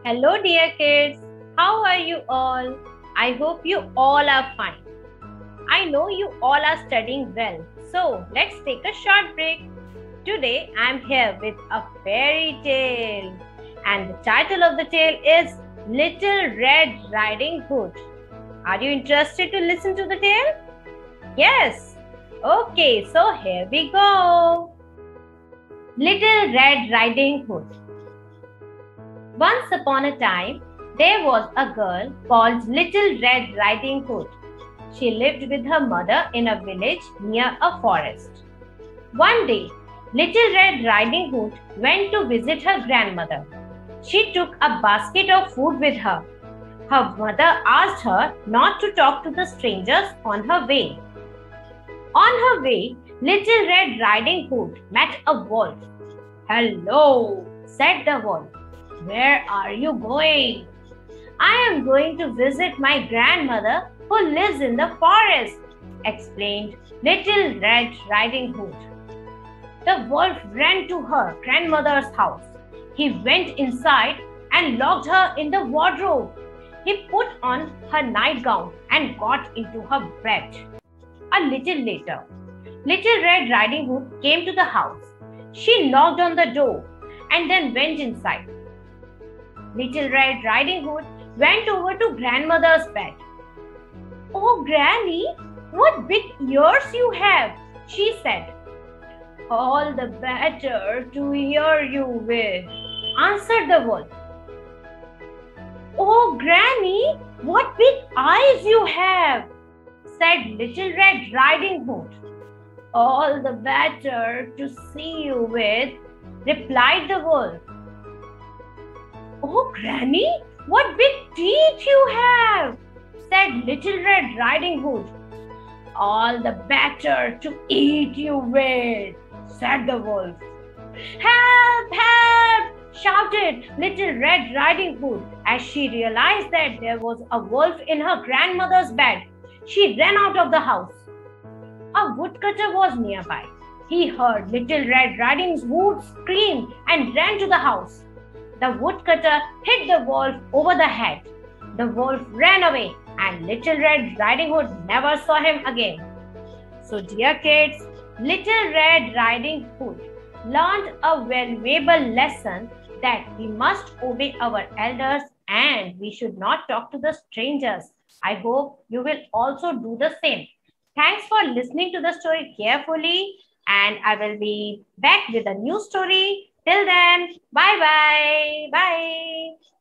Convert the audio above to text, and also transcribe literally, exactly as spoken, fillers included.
Hello, dear kids. How are you all? I hope you all are fine. I know you all are studying well. So, let's take a short break. Today, I'm here with a fairy tale. And the title of the tale is Little Red Riding Hood. Are you interested to listen to the tale? Yes. Okay, so here we go. Little Red Riding Hood. Once upon a time, there was a girl called Little Red Riding Hood. She lived with her mother in a village near a forest. One day, Little Red Riding Hood went to visit her grandmother. She took a basket of food with her. Her mother asked her not to talk to the strangers on her way. On her way, Little Red Riding Hood met a wolf. "Hello," said the wolf. "Where are you going?" "I am going to visit my grandmother who lives in the forest," explained Little Red Riding Hood. The wolf ran to her grandmother's house. He went inside and locked her in the wardrobe. He put on her nightgown and got into her bed. A little later, Little Red Riding Hood came to the house. She knocked on the door and then went inside. Little Red Riding Hood went over to grandmother's bed. "Oh, Granny, what big ears you have," she said. "All the better to hear you with," answered the wolf. "Oh, Granny, what big eyes you have," said Little Red Riding Hood. "All the better to see you with," replied the wolf. "Oh, Granny, what big teeth you have," said Little Red Riding Hood. "All the better to eat you with," said the wolf. "Help! Help!" shouted Little Red Riding Hood as she realized that there was a wolf in her grandmother's bed. She ran out of the house. A woodcutter was nearby. He heard Little Red Riding Hood scream and ran to the house. The woodcutter hit the wolf over the head. The wolf ran away and Little Red Riding Hood never saw him again. So, dear kids, Little Red Riding Hood learned a valuable lesson that we must obey our elders and we should not talk to the strangers. I hope you will also do the same. Thanks for listening to the story carefully, and I will be back with a new story. Till then, bye-bye. Bye.